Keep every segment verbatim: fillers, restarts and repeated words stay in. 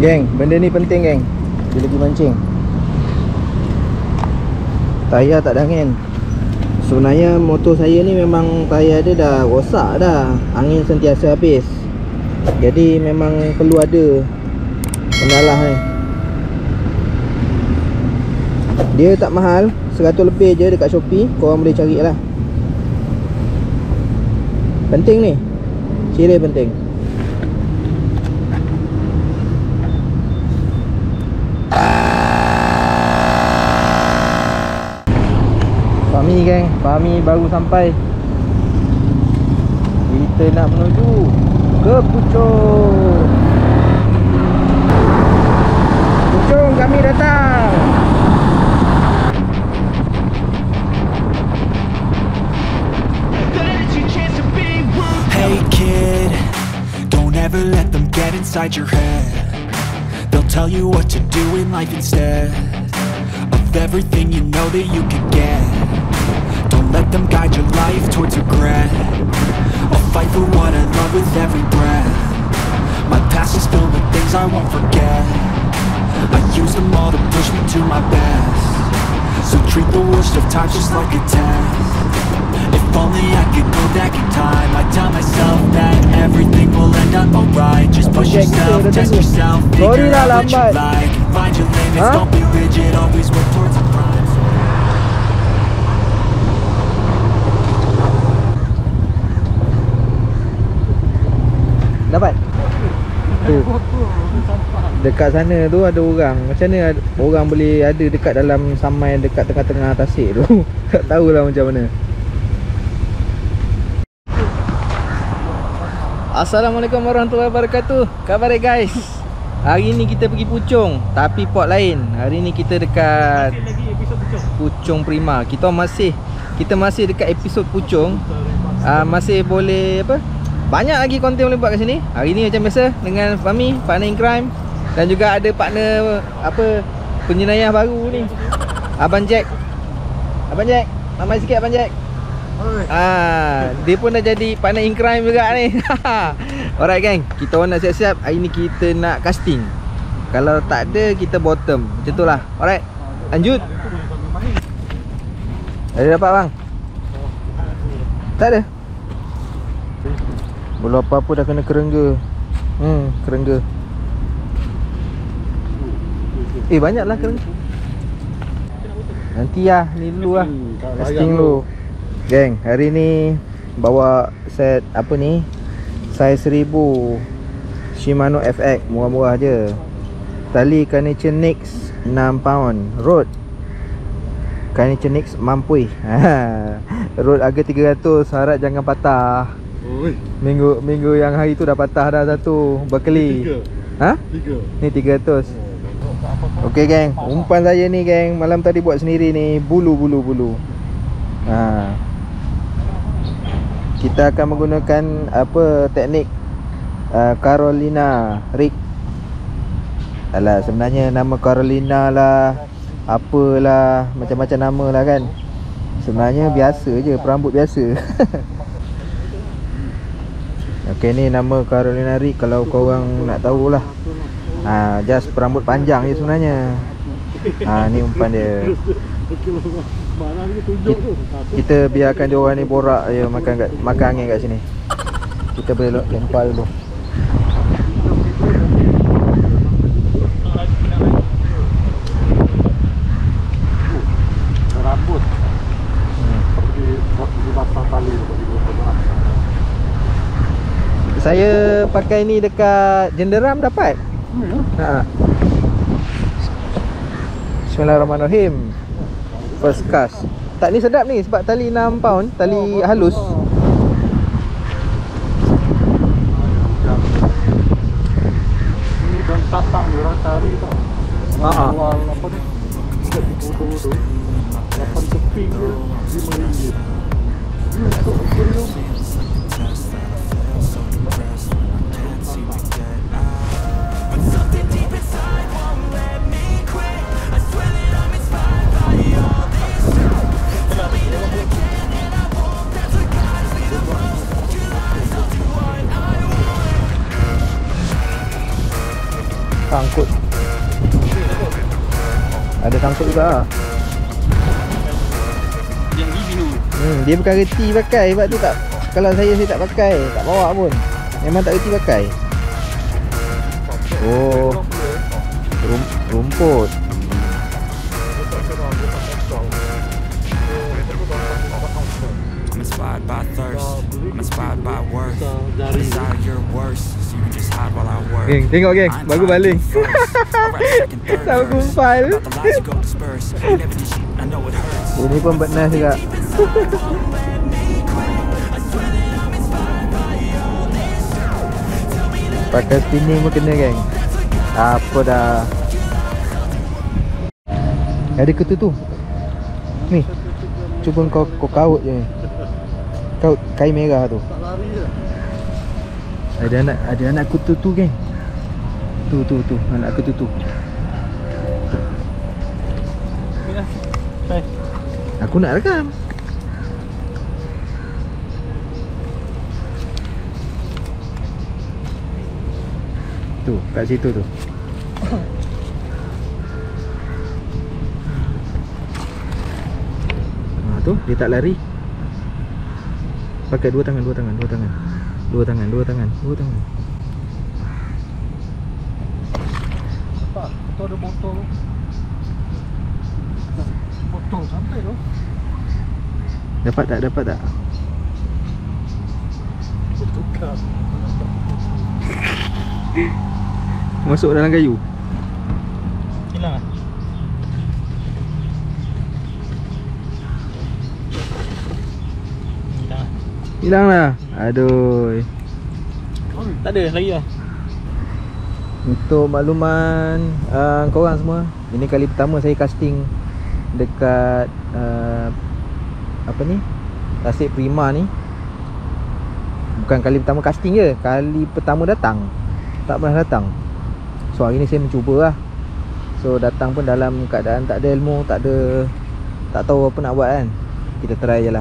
Geng, benda ni penting geng bila pergi mancing. Tayar tak ada angin. Sebenarnya motor saya ni memang tayar dia dah rosak dah, angin sentiasa habis. Jadi memang perlu ada pengalah ni. Dia tak mahal, seratus lebih je dekat Shopee. Korang boleh cari lah. Penting ni, ciri penting. Fahmi geng, Fahmi baru sampai. Kita nak menuju ke Puchong. Puchong kami datang. Hey kid, don't ever let them get inside your head. They'll tell you what to do in life instead of everything you know that you could get. Don't let them guide your life towards regret. I'll fight for what I love with every breath. My past is filled with things I won't forget. I use them all to push me to my best. So treat the worst of times just like a test. If only I could go back in time, I'd tell myself that everything will end up alright. Just push yourself, test yourself, figure out what you like. Find your limits, don't be rigid, always work towards a prize. Dapat? Tu. Dekat sana tu ada orang. Macam mana orang boleh ada dekat dalam samai dekat tengah-tengah tasik tu? Tak tahulah macam mana. Assalamualaikum warahmatullahi wabarakatuh. Khabar dia guys? Hari ni kita pergi Puchong, tapi port lain. Hari ni kita dekat Puchong Prima. Kita masih Kita masih dekat episod Puchong. uh, Masih boleh apa, banyak lagi konten boleh buat kat sini. Hari ni macam biasa dengan Fahmi, partner in crime. Dan juga ada partner apa, penjenayah baru ni, Abang Jack. Abang Jack, ramai sikit Abang Jack. Ah, dia pun dah jadi partner in crime juga ni. Alright gang, kita orang nak siap-siap. Hari ni kita nak casting. Kalau tak ada, kita bottom. Macam tu lah. Alright, lanjut. Ada dapat bang? Tak ada. Belum apa-apa dah kena kerengga. Hmm, kerengga. Eh, banyak lah kerengga. Nanti lah, ni dulu lah. Casting dulu. Geng, hari ni bawa set apa ni, saiz seribu Shimano F X, murah-murah je. Tali Carnation Nix enam pound, Rode Carnation Nix mampui. Rode harga tiga ratus, harap jangan patah. Oi. Minggu minggu yang hari tu dah patah dah satu, berkeli. Ha? tiga. Ni tiga ratus. Okey geng, umpan saya ni geng, malam tadi buat sendiri ni, bulu-bulu bulu. Ha. Kita akan menggunakan apa, teknik uh, Carolina rig. Alah, sebenarnya nama Carolina lah, apalah, macam-macam nama lah kan. Sebenarnya biasa je, perambut biasa. Okey, ni nama Carolina rig kalau korang nak tahulah. Ha, just perambut panjang je sebenarnya. Ha, ni umpan dia. Kita, kita biarkan dia orang ni borak je, makan kat, makan angin kat sini. Kita boleh lempar dulu. Rambut. Hmm. Seperti basah tali. Saya pakai ni dekat Jenderam dapat. Hmm. Ha. Bismillahirrahmanirrahim. First cast. Tak, ni sedap ni sebab tali enam pound, tali halus. Ini dan tatang dia orang cari tau. Ha ah. Apa ni? Foto-foto. lapan keping dia lima ringgit. Ini untuk video. sangkut. Ada sangkut juga lah. Yang ni binu. Hmm, dia bukan reti pakai sebab tu tak. Kalau saya saya tak pakai, tak bawa pun. Memang tak reti pakai. Oh. Rum, rumput. I'm inspired by thirst, I'm inspired by worth. I desire your worst, so you can just hide while I work. Geng, tengok geng, baru baling. Tak kumpal. Ini pun benar juga. Pakai spinning pun kena geng. Apa dah. Ada ketu tu. Ni. Cuba kau kau kaut je. Kaut kain merah tu. Tak lari je. Ada anak ada anak kutu tu geng. Tu tu tu anak kutu tu. Hai. Aku nak rekam. Tu kat situ tu. Ha tu dia tak lari. Pakai dua tangan, dua tangan, dua tangan. Dua tangan, dua tangan, dua tangan. Apa? Tu ada botol. Botol sampai tu. Dapat tak? Dapat tak? Tukar. Masuk dalam kayu. Hilang ah. Hilang. Hilang lah. Aduh. Tak ada lagi lah. Untuk makluman uh, korang semua, ini kali pertama saya casting dekat uh, apa ni? Tasik Prima ni. Bukan kali pertama casting je, kali pertama datang. Tak pernah datang. So hari ni saya mencuba lah. So datang pun dalam keadaan tak ada ilmu, tak ada, tak tahu apa nak buat kan. Kita try je lah.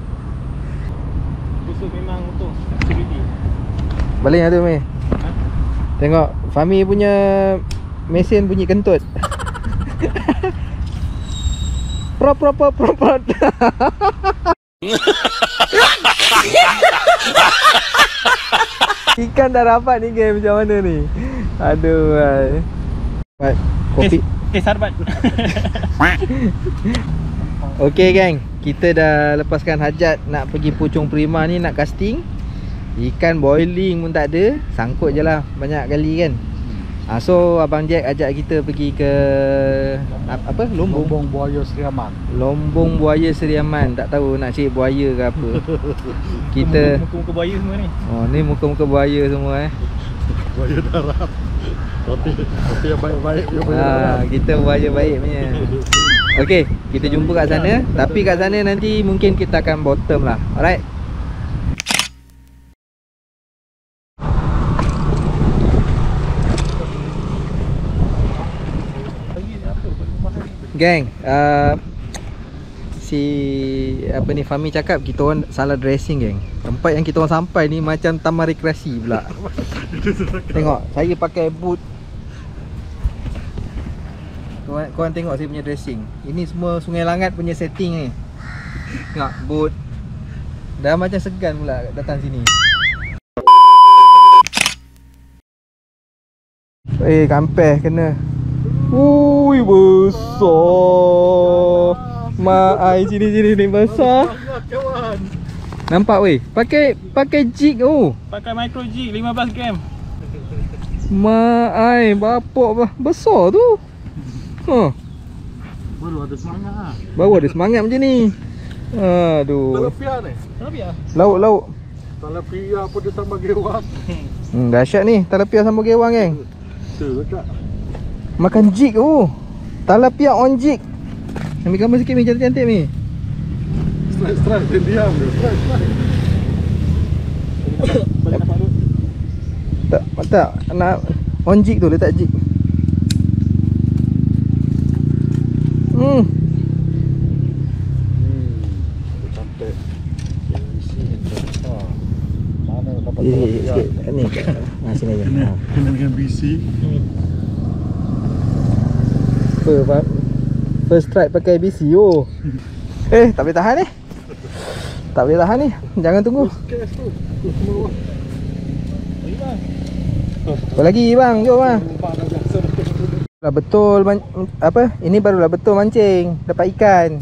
Besok memang untuk security. Baling lah tu Mei. Ha? Tengok Fahmi punya mesin bunyi kentut. Prop prop prop prop prop. Ikan dah rapat ni game, macam mana ni? Aduh ai. Buat kopi. Okay, sarbat. Okey geng, kita dah lepaskan hajat nak pergi Puchong Prima ni nak casting. Ikan boiling pun tak ada, sangkut je lah banyak kali kan. Ha, so Abang Jack ajak kita pergi ke apa? Lombong. Lombong Buaya Seriaman. Lombong Buaya Seriaman. Tak tahu nak cari buaya ke apa. Kita Muka-muka buaya semua ni. oh ni muka-muka buaya semua eh. Buaya darat. Tapi tapi yang baik-baik dia buaya Ha, darat. kita buaya baik punya. Okey, kita jumpa kat sana. Tapi kat sana nanti mungkin kita akan bottom lah. Alright. Gang, uh, si apa ni Fahmi cakap kita orang salah dressing geng. Tempat yang kita orang sampai ni macam taman rekreasi pula. Tengok, saya pakai boot. Korang, korang tengok saya punya dressing. Ini semua Sungai Langat punya setting ni. Tengok, boot. Dah macam segan pula datang sini. Eh, kampeh kena. Ui, besar. Mak ai sini sini ni besar. Kawan. Nampak weh? Pakai pakai jig oh. Pakai micro jig lima belas gram. Mak ai bapak bah besar tu. Ha. Baru ada semangat ah. Baru ada semangat macam ni. Aduh. Talapia ni. Talapia. Lauk lauk. Talapia pun dia sama gewang. Hmm, dahsyat ni. Talapia sama gewang geng. Tu tak. Makan jig oh. Talapia on jig. Ambil gambar sikit Mi, cantik-cantik Mi. Strike strike dia diam dia. Strike strike. Balik nampak tu. Tak, tak nak on jig tu, letak jig. Hmm. Hmm. Cantik. Isi ha. Mana dapat Ini sikit ni. Ha sini aja. Ha. Kena dengan B C. Apa Pak? First strike pakai B C oh. Eh, tak boleh tahan ni. Tak boleh tahan ni. Jangan tunggu. Apa lagi bang? Jom bang. Lah betul man, apa? Ini barulah betul mancing, dapat ikan.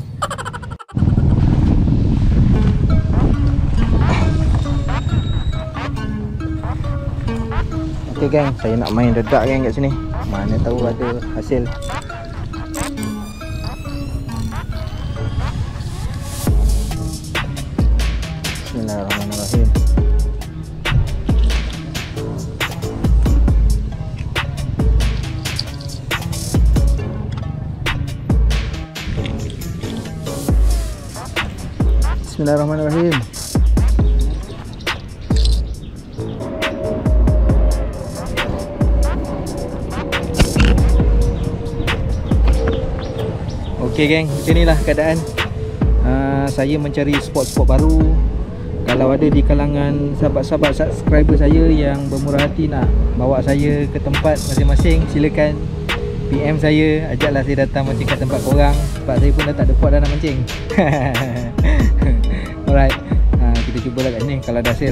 Okey geng, saya nak main dedak geng kat sini. Mana tahu ada hasil. Bismillahirrahmanirrahim. Bismillahirrahmanirrahim. Okey geng, inilah keadaan. uh, Saya mencari spot-spot baru. Kalau ada di kalangan sahabat-sahabat subscriber saya yang bermurah hati nak bawa saya ke tempat masing-masing, silakan P M saya, ajaklah saya datang mancing kat tempat korang. Sebab saya pun dah tak ada pot dah nak mancing. Alright, uh, kita cuba lah kat sini kalau ada hasil.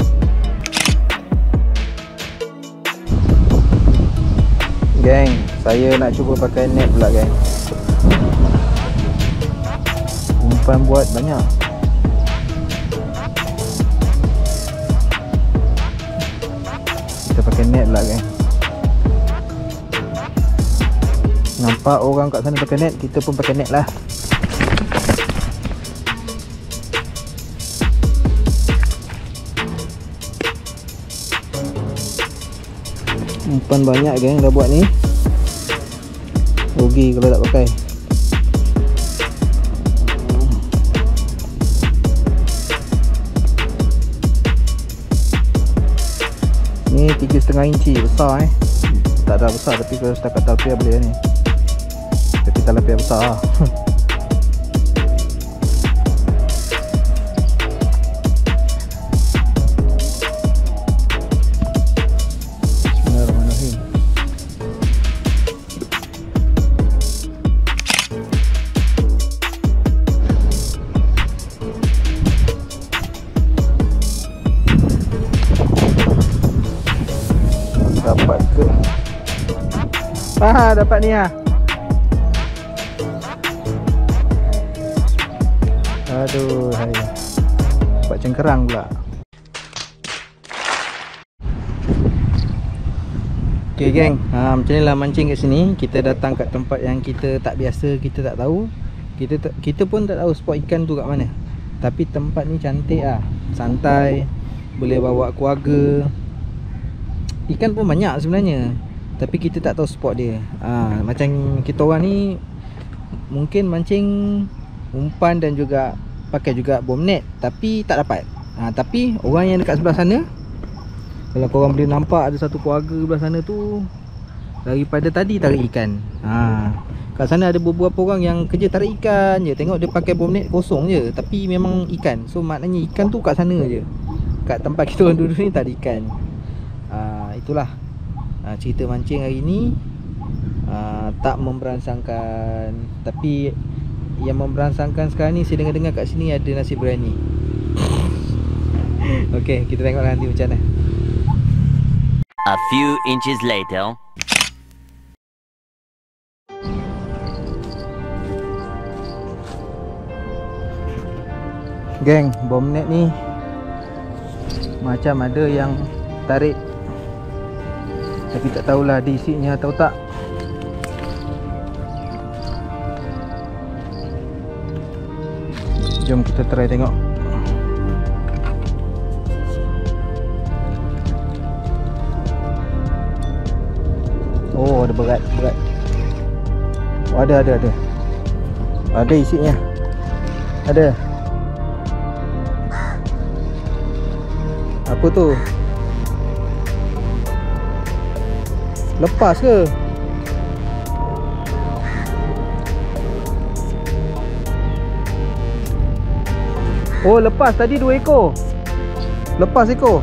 Geng, saya nak cuba pakai net pula geng. Umpan buat banyak. Kita pakai net pula geng. Nampak orang kat sana pakai net, kita pun pakai net lah. Umpan banyak geng dah buat ni. Rugi kalau tak pakai. Ni tiga setengah inci, besar eh. Tak ada besar tapi kalau setakat talpiah boleh ni. Tapi talpiah besar lah. Bismillahirrahmanirrahim. Dapat ke? Ah, dapat ni ah. Aduh, hai. Dapat cengkerang pula. Okey geng, ha, macam ni lah mancing kat sini. Kita datang kat tempat yang kita tak biasa, kita tak tahu. Kita kita pun tak tahu spot ikan tu kat mana. Tapi tempat ni cantik ah. Santai, boleh bawa keluarga. Ikan pun banyak sebenarnya, tapi kita tak tahu spot dia. ha, Macam kita orang ni mungkin mancing umpan dan juga pakai juga bom net, tapi tak dapat. ha, Tapi orang yang dekat sebelah sana, kalau korang boleh nampak ada satu keluarga sebelah sana tu, daripada tadi tarik ikan. ha, Kat sana ada beberapa orang yang kerja tarik ikan je. Tengok dia pakai bom net kosong je, tapi memang ikan. So maknanya ikan tu kat sana je. Kat tempat kita orang duduk ni tak ada ikan. ha, Itulah ha, cerita mancing hari ni. ha, Tak memberansangkan, tapi yang memberansangkan sekarang ni saya dengar-dengar kat sini ada nasi biryani. Okey, kita tengok nanti macam mana. A few inches later. Geng, bom net ni macam ada yang tarik, tapi tak tahulah diisinya atau tak. Jom kita try tengok. Oh, ada berat, berat. Oh, ada, ada, ada. Ada isinya. Ada. Apa tu? Lepas ke? Oh, lepas tadi dua ekor. Lepas ekor.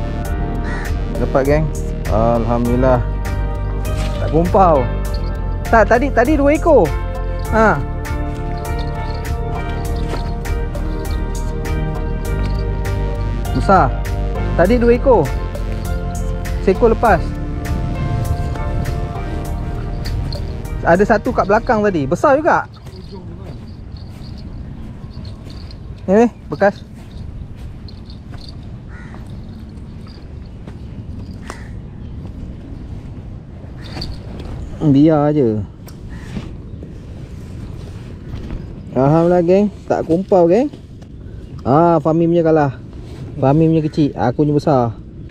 Dapat geng. Alhamdulillah. Tak gumpau. Tak, tadi tadi dua ekor. Ha. Besar. Tadi dua ekor. Seekor lepas. Ada satu kat belakang tadi. Besar juga. Ni weh, bekas. Biar je. Alhamdulillah geng, tak kumpau geng. Ah, Fahmi punya kalah. Fahmi punya kecil, aku punya besar.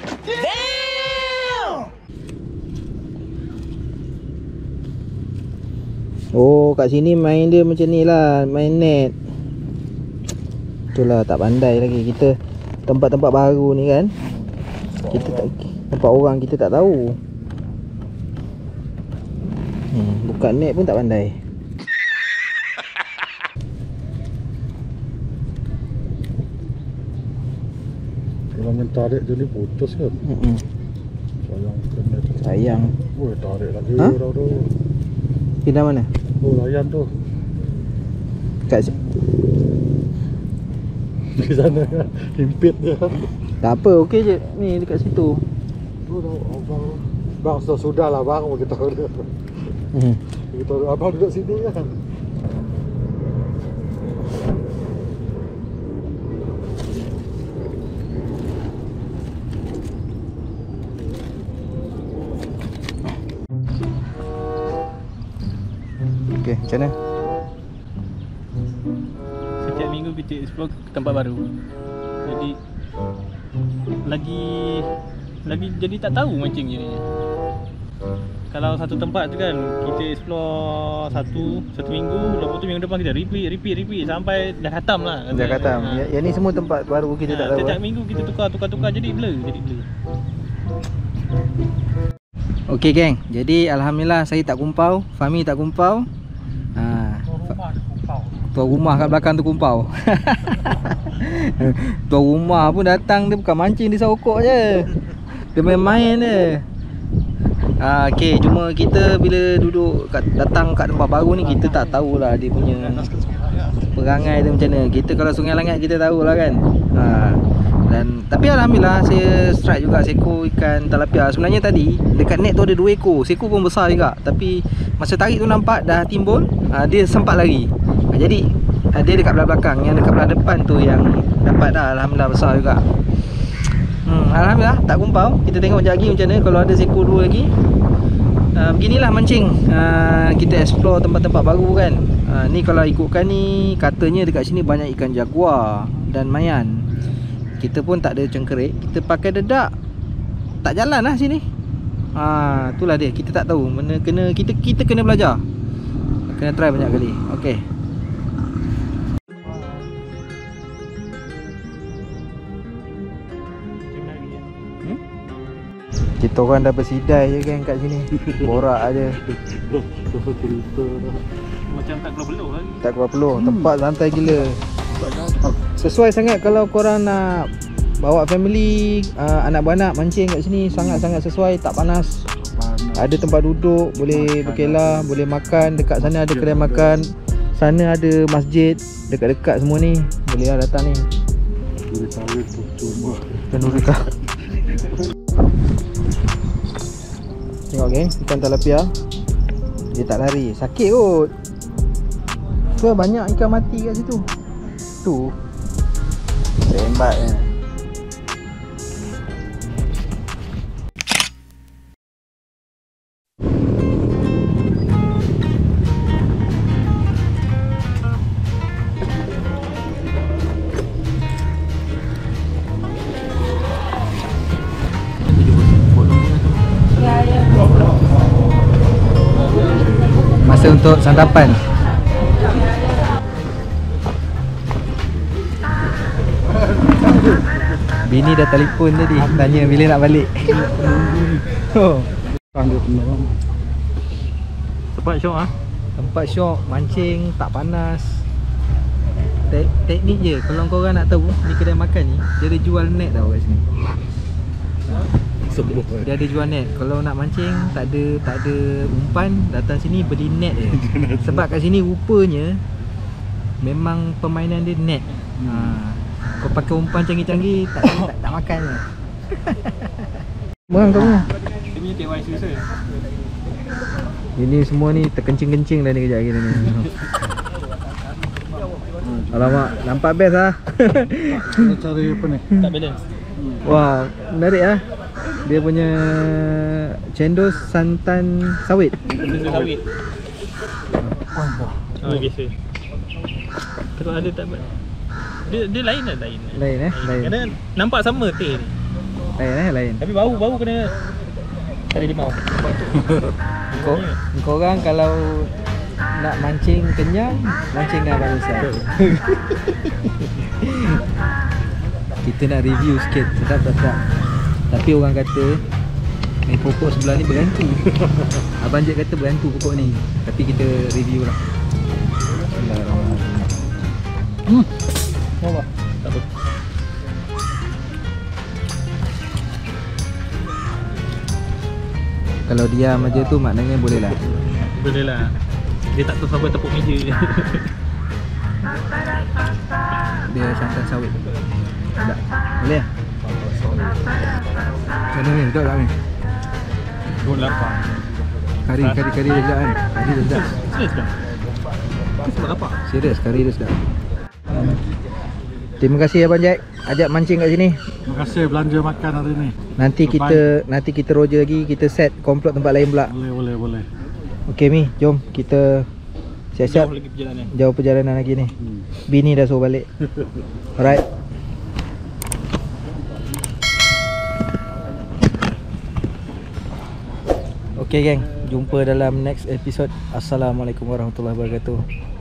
Oh, kat sini main dia macam ni lah, main net. Itulah tak pandai lagi kita. Tempat-tempat baru ni kan, kita tak, tempat orang kita tak tahu. Hmm, buka net pun tak pandai. Kalau main tarik je ni putus kan. Hmm. Sayang kena. Sayang. Oh, tarik lagi Ha? orang tu. Pindah mana? Oh, layan tu. Kat si- Di sana himpit dia. tak apa, okey je. Ni dekat situ. Tu dah abang. Bang sudah sudah lah bang, kita tahu dia. Hmm. Kita abang duduk sini kan. Okey, macam mana? Setiap minggu kita explore tempat baru. Jadi lagi lagi jadi tak tahu mancing jadinya. Kalau satu tempat tu kan kita explore satu satu minggu, lepas tu minggu depan kita repeat repeat repeat sampai dah khatam lah. Dah kata, Ha. ya, yang ni semua tempat baru kita Ha, tak tahu. setiap eh. minggu kita tukar tukar tukar jadi blur, jadi blur. Okey geng, jadi alhamdulillah saya tak kumpau, Fahmi tak kumpau. Ha, tuan rumah kat belakang tu kumpau. Tuan rumah pun datang, dia bukan mancing, dia sokok je. Dia main-main je. Ha, okey, cuma kita bila duduk kat, datang kat tempat baru ni, kita tak tahulah dia punya perangai dia macam mana. Kita kalau Sungai Langat kita tahulah kan. Ha, dan tapi alhamdulillah saya strike juga seekor ikan tilapia. Sebenarnya tadi dekat net tu ada dua ekor. Seekor pun besar juga. Tapi masa tarik tu nampak dah timbul, ha, dia sempat lari. Ha, jadi ha, dia dekat belah belakang, yang dekat belah depan tu yang dapat dah, alhamdulillah besar juga. Hmm, alhamdulillah tak kumpau. Kita tengok sekejap lagi macam mana kalau ada seekor dua lagi. Uh, beginilah mancing. Uh, kita explore tempat-tempat baru kan. Uh, ni kalau ikutkan ni, katanya dekat sini banyak ikan jaguar dan mayan. Kita pun tak ada cengkerik, kita pakai dedak. Tak jalan lah sini. Ha, itulah dia, kita tak tahu. Mana kena kita kita kena belajar. Kena try banyak kali. Okey. Hmm? Kita orang dah bersidai je kan kat sini. Borak aja. Dah cerita dah. Macam tak keluar peluh lagi. Tak keluar peluh. Tempat santai gila. Sesuai sangat kalau korang nak bawa family, uh, anak beranak mancing kat sini, sangat-sangat sesuai, tak panas. Ada tempat duduk, boleh berkelah, boleh makan. Dekat sana ada kedai makan, sana ada masjid, dekat-dekat semua ni. Boleh lah datang ni. Duri kawin tu cuma. Kenduri kah. Tengok geng, ikan tilapia. Dia tak lari, sakit kot. Tu banyak ikan mati kat situ. Tu rembat je. Masa untuk santapan. Bini dah telefon tadi, tanya bila nak balik. Oh, Panggil penolong. Tempat syok ah. tempat syok, mancing, tak panas. Tek teknik je, kalau korang nak tahu ni kedai makan ni, dia ada jual net tau kat sini. Semua. Dia ada jual net. Kalau nak mancing tak ada tak ada umpan, datang sini beli net je. Sebab kat sini rupanya memang permainan dia net. Ha. Kau pakai umpan canggih-canggih tak tak, tak makan je. Merang kamu. Dia punya K Y C saya. Ini semua ni terkencing-kencing dah ni kejap lagi ni. Alamak, nampak best ah. Kita cari apa ni? Tak balance. Wah, menarik ah. Dia punya cendol santan sawit. Benda sawit. Oh, biasa. Kalau ada tak ba- dia dia lain lah, lain. Lain eh, lain. Kadang nampak sama teh ni. Lain eh, lain. Tapi bau bau kena ada limau. Kau, kau orang kalau nak mancing kenyang, mancing dengan Abang Rusal. Kita nak review sikit, sedap tak sedap. Tapi orang kata eh, pokok sebelah ni berhantu. Abang Jack kata berhantu pokok ni. Tapi kita review lah. Bismillahirrahmanirrahim. Hmm. Apa? Tak apa. Kalau diam aja tu maknanya boleh lah. Boleh lah. Dia tak tersabar tepuk meja je. Dia santan sawit. Sedap. Boleh lah. Macam mana ni? Sedap tak ni? Dua lapar. Kari, kari, kari dia sedap kan? Kari dia sedap. Serius kan? Itu sebab apa? Serius, kari dia sedap. Terima kasih Abang Jack ajak mancing kat sini. Terima kasih belanja makan hari ni. Nanti kita nanti kita roger lagi, kita set komplot tempat lain pula. Boleh, boleh, boleh. Okey Mi, jom kita siap-siap. Jauh lagi perjalanan. Jauh perjalanan lagi ni. Hmm. Bini dah suruh balik. Alright. Okay geng, jumpa dalam next episode. Assalamualaikum warahmatullahi wabarakatuh.